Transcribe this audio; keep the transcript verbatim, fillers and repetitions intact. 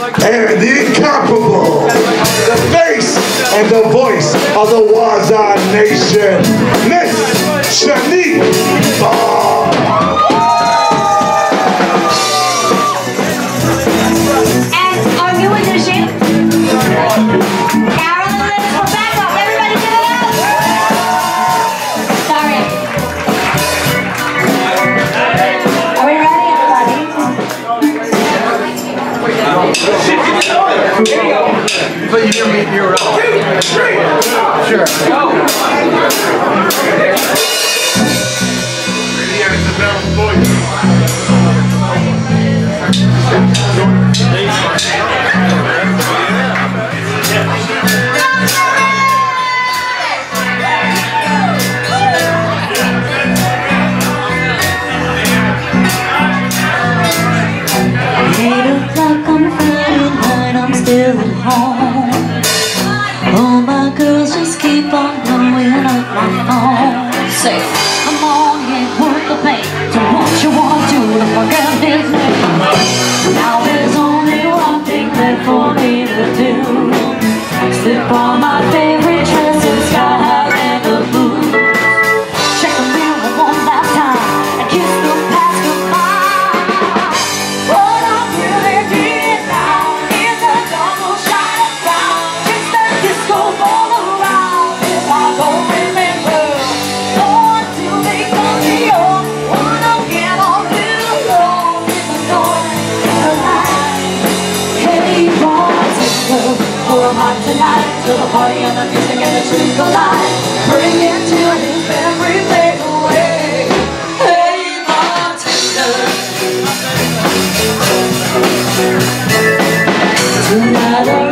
and the incomparable, the face and the voice of the Waza Nation, Miss Shanique Ball. And our new addition, Carolyn Lips for backup. Everybody give it up. Sorry. Are we ready, everybody? But you hear me, you're out. Sure. Go. Still at home. All my girls just keep on blowing up my phone. Say, come on, ain't worth the pain. So what you want to do to forget his name? Now there's only one thing left for me to do. Slip on my favorite dress in sky high and the blues. Check the mirror one last time and kiss the past goodbye. What I'm really doing now. Tonight, to the party and the music and the truth collide. Bring it to his memory, fade away. Hey, bartender, tonight.